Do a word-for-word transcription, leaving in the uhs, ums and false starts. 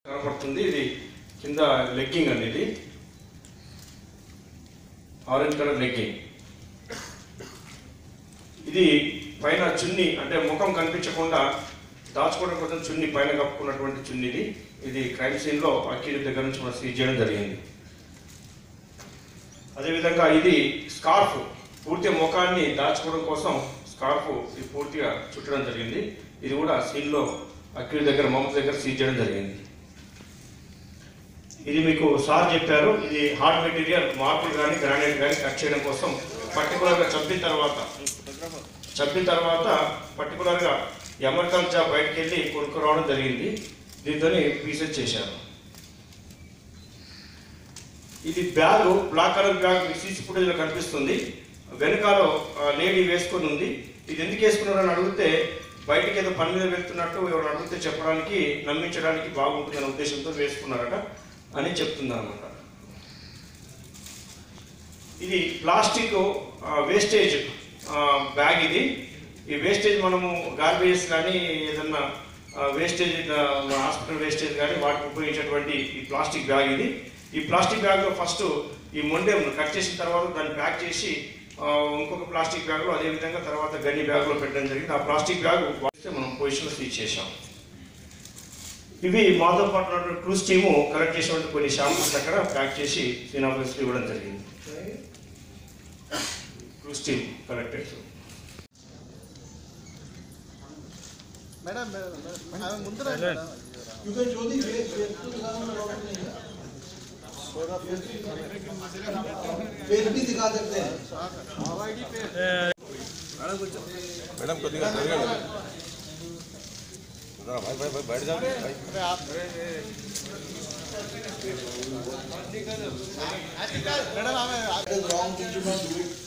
కనపడుతుంది. ఇది కింద లెగ్గింగ్ అనేది ఆరెంజ్ కలర్ లెగ్గింగ్. ఇది పైన చున్నీ అంటే ముఖం కనిపించకుండా దాచుకోవడం కోసం చున్నీ పైన కప్పుకున్నటువంటి చున్నీది. ఇది క్రైమ్ సీన్లో అక్యూజ్ దగ్గర నుంచి మనం సీజ్ చేయడం జరిగింది. అదేవిధంగా ఇది స్కార్ఫ్, పూర్తిగా ముఖాన్ని దాచుకోవడం కోసం స్కార్ఫ్ ఇది పూర్తిగా చుట్టడం జరిగింది. ఇది కూడా సీన్లో అక్యూజ్ దగ్గర మమత దగ్గర సీజ్ చేయడం జరిగింది. ఇది మీకు సార్ చెప్పారు, ఇది హార్డ్ మెటీరియల్ మార్బుల్ కానీ గ్రానైట్ కానీ కట్ చేయడం కోసం పర్టికులర్గా చంపిన తర్వాత చంపిన తర్వాత పర్టికులర్గా ఎమర్కల్ జాబ్ బయటకు వెళ్ళి కొనుక్కురావడం జరిగింది. దీంతో పీసెస్ చేశారు. ఇది bag, black colour bag CC ఫుటేజ్లో కనిపిస్తుంది. వెనకాల లేడీ వేసుకొని ఉంది. ఇది ఎందుకు వేసుకున్నారని అడిగితే బయటికి ఏదో పని మీద వెళ్తున్నట్టు ఎవరు అడిగితే చెప్పడానికి నమ్మించడానికి బాగుంటుందనే ఉద్దేశంతో వేసుకున్నారట అని చెప్తుంది అనమాట. ఇది ప్లాస్టిక్ వేస్టేజ్ బ్యాగ్. ఇది ఈ వేస్టేజ్ మనము గార్బేజెస్ కానీ ఏదన్నా వేస్టేజ్ హాస్పిటల్ వేస్టేజ్ కానీ వాటికి ఉపయోగించేటువంటి ఈ ప్లాస్టిక్ బ్యాగ్. ఇది ఈ ప్లాస్టిక్ బ్యాగ్లో ఫస్ట్ ఈ మొండెం కట్ చేసిన తర్వాత దాన్ని ప్యాక్ చేసి ఇంకొక ప్లాస్టిక్ బ్యాగ్లో అదేవిధంగా తర్వాత గన్ని బ్యాగ్లో పెట్టడం జరిగింది. ఆ ప్లాస్టిక్ బ్యాగ్ మనం పొజిషన్లో స్విచ్ చేసాం. ఇవి మాతో పాటు ఉన్నటువంటి క్రూజ్ టీము కలెక్ట్ చేసినటువంటి కొన్ని షాంపూస్ అక్కడ ప్యాక్ చేసి సీన్ ఆఫీస్కి ఇవ్వడం జరిగింది. Clues team collected. Madam madam मुंदर क्योंकि जो भी फेस फेस तो फेस भी दिखा सकते हैं मैडम को दिखा भाई भाई भाई बैठ जाओ भाई। अरे आप मैडम हमें wrong thing, you don't do it.